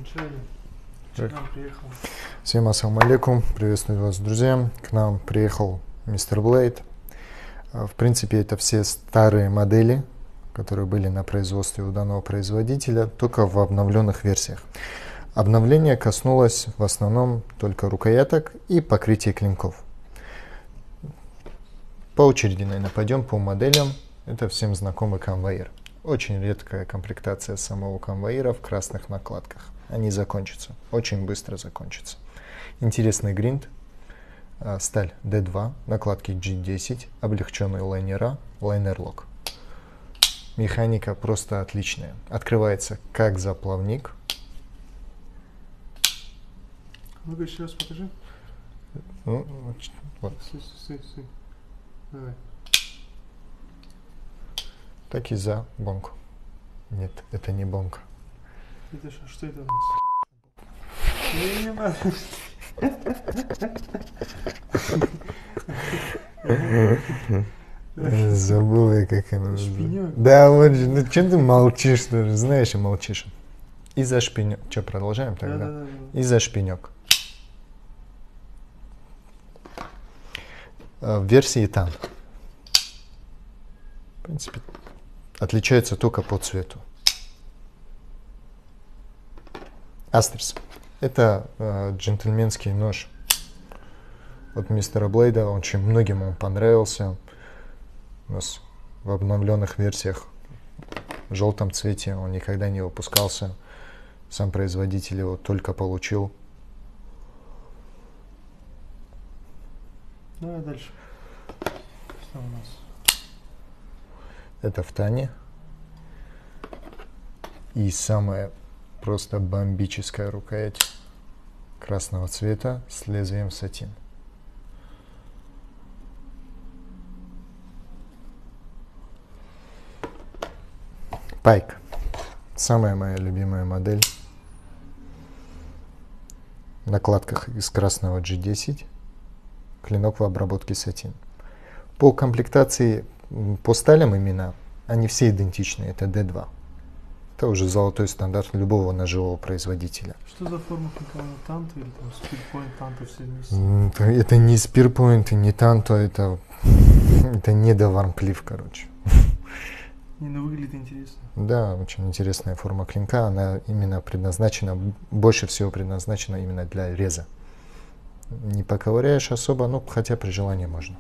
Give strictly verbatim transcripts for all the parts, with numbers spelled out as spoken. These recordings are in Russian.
Вначале к нам приехал. Всем ассаламу алейкум, приветствую вас, друзья. К нам приехал мистер Blade. В принципе, это все старые модели, которые были на производстве у данного производителя, только в обновленных версиях. Обновление коснулось в основном только рукояток и покрытия клинков. По очереди, наверное, пойдем по моделям. Это всем знакомый конвоир. Очень редкая комплектация самого конвоира в красных накладках. Они закончатся, очень быстро закончатся. Интересный гринд, сталь ди два, накладки джи десять, облегченные лайнера, лайнер-лок. Механика просто отличная. Открывается как заплавник. Ну-ка еще раз покажи. Ну, вот. Стой, стой, стой. Давай. Так и за бонку. Нет, это не бонка. Это что, что это у нас? Я не могу. Забыл я, как она. Шпинек? Да, вот же, ну что ты молчишь, что же, знаешь и молчишь. И за шпинек. Что, продолжаем тогда? Да, да, да. И за шпинек. В версии Тан. В принципе, отличается только по цвету. Астерс. Это э, джентльменский нож от мистера Блейда. Очень многим он понравился. У нас в обновленных версиях в желтом цвете он никогда не выпускался. Сам производитель его только получил. Давай дальше. Что у нас? Это в Тане. И самая просто бомбическая рукоять красного цвета с лезвием сатин. Пайк. Самая моя любимая модель. В накладках из красного джи десять. Клинок в обработке сатин. По комплектации, по сталям именно, они все идентичны. Это ди два. Это уже золотой стандарт любого ножевого производителя. Что за форма клинка? Танто или там спирпоинт, танто все вместе? Это, это не спирпоинт, не танто, это, это не до вармклифф, короче. Не, ну выглядит интересно. Да, очень интересная форма клинка. Она именно предназначена, больше всего предназначена именно для реза. Не поковыряешь особо, ну, хотя при желании можно.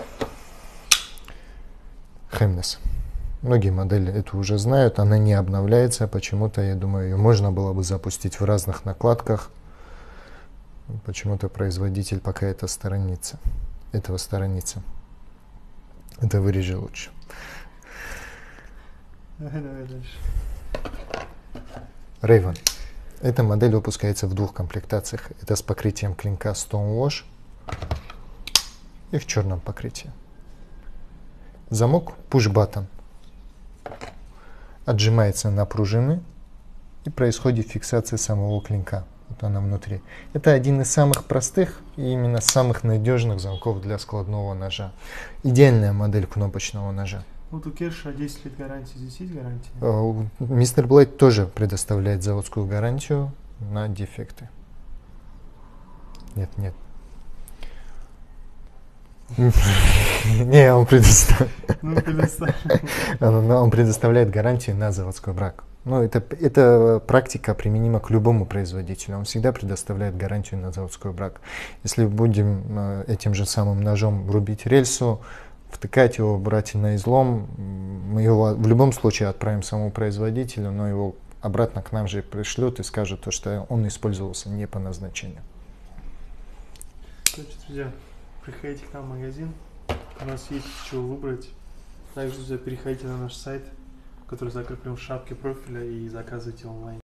Хемнес. Многие модели это уже знают, она не обновляется, почему-то, я думаю, ее можно было бы запустить в разных накладках. Почему-то производитель пока это сторонится, этого сторонится. Это вырежи лучше. Давай, давай дальше. Raven. Эта модель выпускается в двух комплектациях. Это с покрытием клинка Stonewash и в черном покрытии. Замок push-button. Отжимается на пружины и происходит фиксация самого клинка. Вот она внутри. Это один из самых простых и именно самых надежных замков для складного ножа. Идеальная модель кнопочного ножа. Вот у Керша десять лет гарантии, здесь есть гарантия? мистер Blade тоже предоставляет заводскую гарантию на дефекты. Нет, нет. Не, он предоставляет гарантию на заводской брак. Ну, это, это практика применима к любому производителю. Он всегда предоставляет гарантию на заводской брак. Если будем этим же самым ножом рубить рельсу, втыкать его, брать на излом, мы его в любом случае отправим самому производителю, но его обратно к нам же пришлют и скажут, что он использовался не по назначению. Короче, друзья, приходите к нам в магазин, у нас есть чего выбрать. Также, друзья, переходите на наш сайт, который закреплен в шапке профиля, и заказывайте онлайн.